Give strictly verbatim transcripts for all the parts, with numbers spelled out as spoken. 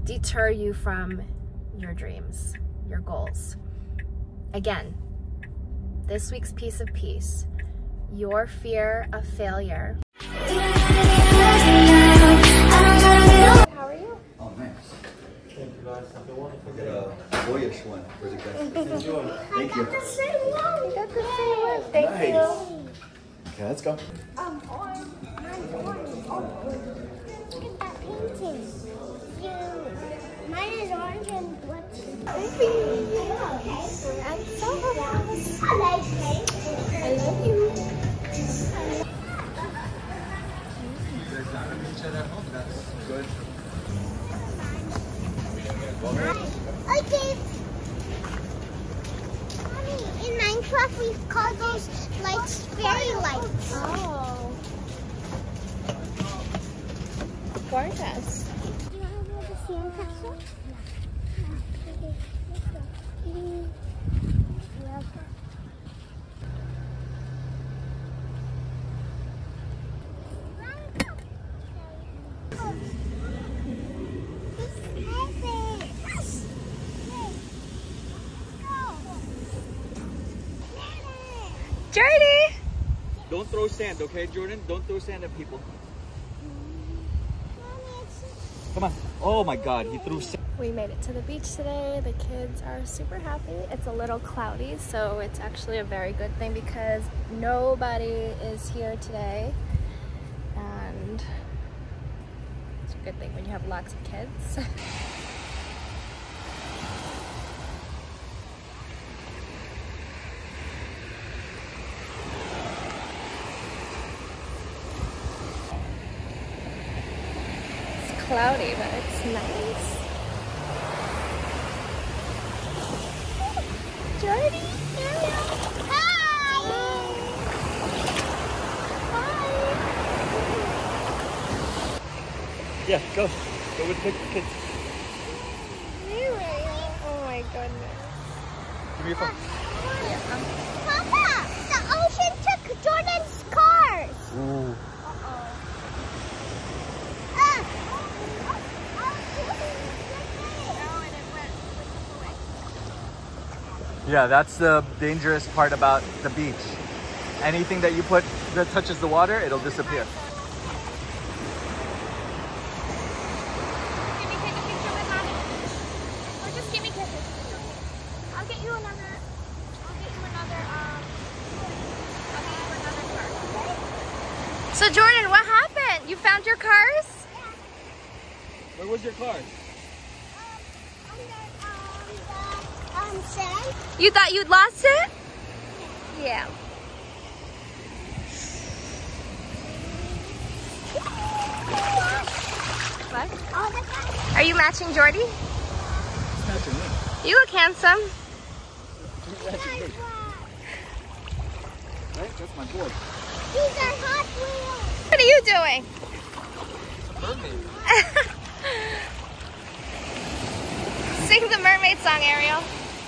deter you from your dreams, your goals. Again, this week's piece of peace, your fear of failure. How are you? Oh, nice. Thank you guys. Have a wonderful day. A boyish one for the guys. Thank you. You got the same one. Thank Nice. you. Okay, let's go. Um, orange. Mine's orange. Oh, look at that painting. You. Mine is orange and what's I'm so happy. I like pink. I love you. There's not a beach at home. That's good. Okay. Mommy, in Minecraft we call those lights fairy lights. Oh. Gorgeous. Do you want to build a sandcastle? Jordy! Don't throw sand, okay, Jordan? Don't throw sand at people. Come on. Oh my God, he threw sand. We made it to the beach today. The kids are super happy. It's a little cloudy, so it's actually a very good thing because nobody is here today. And it's a good thing when you have lots of kids. Cloudy, but it's nice. Jordy, Ariel. Hi! Yeah, go. Go with the kids. Oh my goodness. Give me your phone. Papa, the ocean took Jordan's cars. Ooh. Yeah, that's the dangerous part about the beach. Anything that you put that touches the water, it'll disappear. Can you take a picture with Mommy? Or just give me kisses. I'll get you another, I'll get you another, um, I'll get you another car, okay? So Jordan, what happened? You found your cars? Where was your car? Um, sand. You thought you'd lost it? Yeah. What? All the time. Are you matching Jordy? It's matching me. You look handsome. It's matching me. Right? That's my boy. These are Hot Wheels. What are you doing? Mermaid. Sing the mermaid song, Ariel.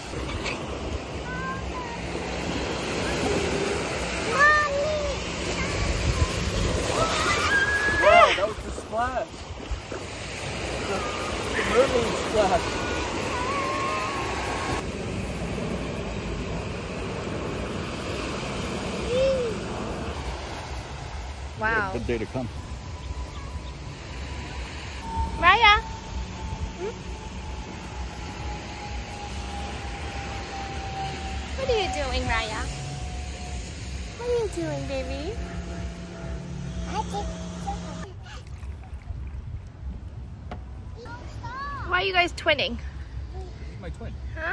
Wow, that was the splash. The, the mermaid splash. Wow. Good day to come. Raya. Hmm? What are you doing, Raya? What are you doing, baby? Why are you guys twinning? My twin. Huh?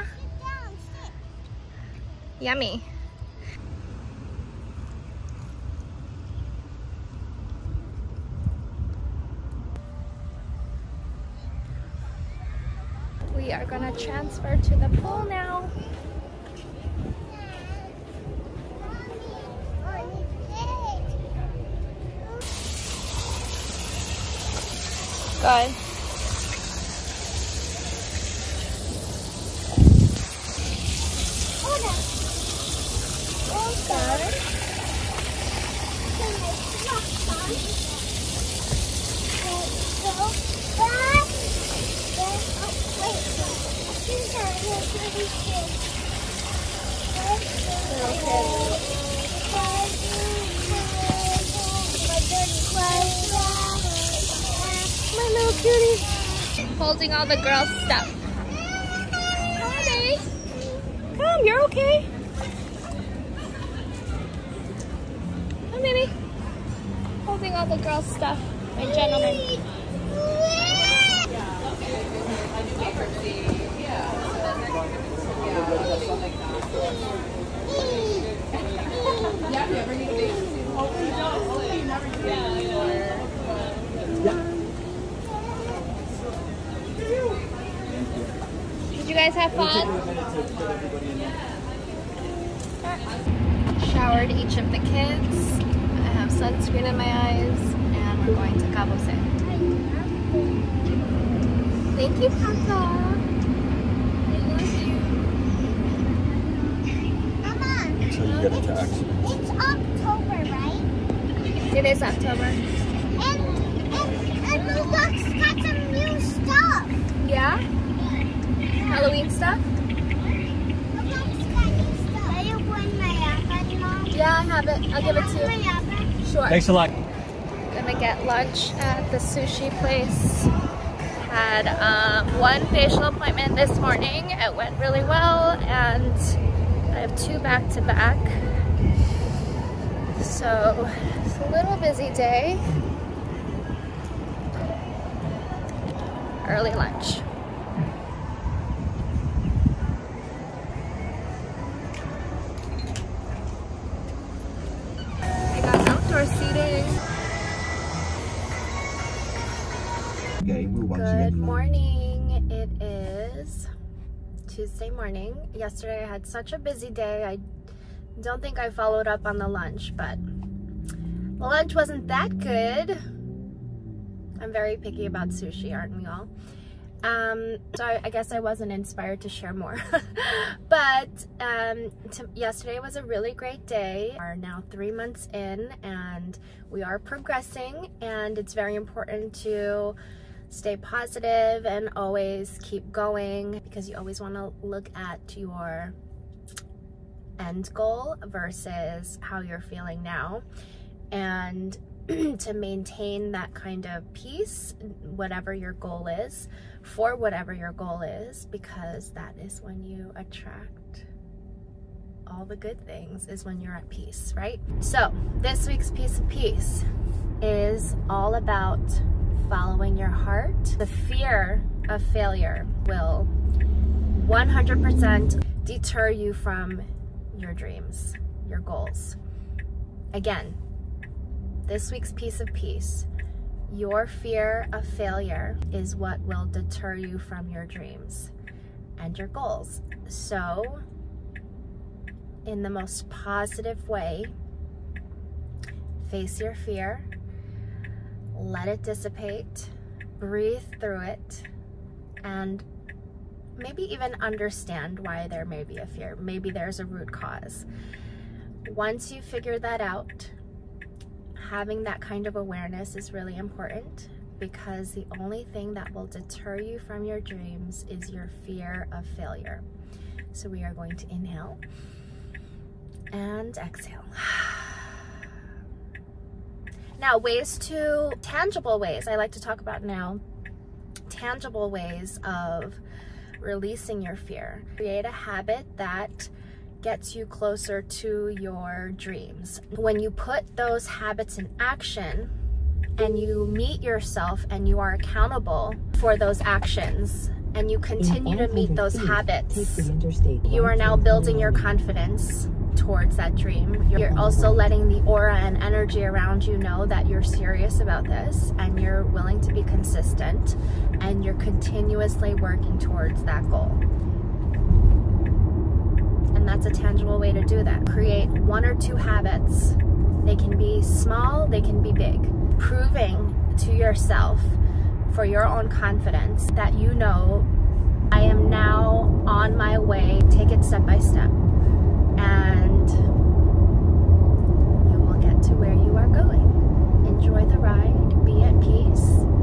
Yummy. We are gonna transfer to the pool now. Good. My little cutie. Holding all the girls' stuff. Come on, baby. Come, you're okay. Come, baby. Holding all the girls' stuff. My gentleman. Did you guys have fun? Showered each of the kids. I have sunscreen in my eyes, and we're going to Cabo San. Thank you, Papa. I love you. Mama, So you get a tax. it's October, right? It is October. And and and Roblox got some new stuff. Yeah? Halloween stuff? Roblox got new stuff. Are you putting my iPad, Mom? Yeah, I have it. I'll give it to My you. iPad? Sure. Thanks a lot. Gonna get lunch at the sushi place. Had um, one facial appointment this morning. It went really well, and I have two back to back. So it's a little busy day. Early lunch. I got outdoor seating. Good morning. It is Tuesday morning. Yesterday I had such a busy day. I don't think I followed up on the lunch, but the lunch wasn't that good. I'm very picky about sushi, aren't we all? Um, so I, I guess I wasn't inspired to share more. But um, to, yesterday was a really great day. We are now three months in, and we are progressing, and it's very important to stay positive and always keep going, because you always want to look at your end goal versus how you're feeling now, and to maintain that kind of peace, whatever your goal is, for whatever your goal is, because that is when you attract all the good things, is when you're at peace, right? So this week's piece of peace is all about following your heart. The fear of failure will one hundred percent deter you from your dreams, your goals. Again, this week's piece of peace, your fear of failure is what will deter you from your dreams and your goals. So, in the most positive way, face your fear, let it dissipate, breathe through it, and maybe even understand why there may be a fear. Maybe there's a root cause. Once you figure that out, having that kind of awareness is really important, because the only thing that will deter you from your dreams is your fear of failure. So we are going to inhale and exhale. Now, ways to, tangible ways I like to talk about now, tangible ways of releasing your fear. Create a habit that gets you closer to your dreams. When you put those habits in action and you meet yourself and you are accountable for those actions and you continue to meet those habits, you are now building your confidence towards that dream. You're also letting the aura and energy around you know that you're serious about this and you're willing to be consistent and you're continuously working towards that goal. And that's a tangible way to do that. Create one or two habits. They can be small, they can be big. Proving to yourself, for your own confidence, that you know, I am now on my way. Take it step by step, and you will get to where you are going. Enjoy the ride, be at peace,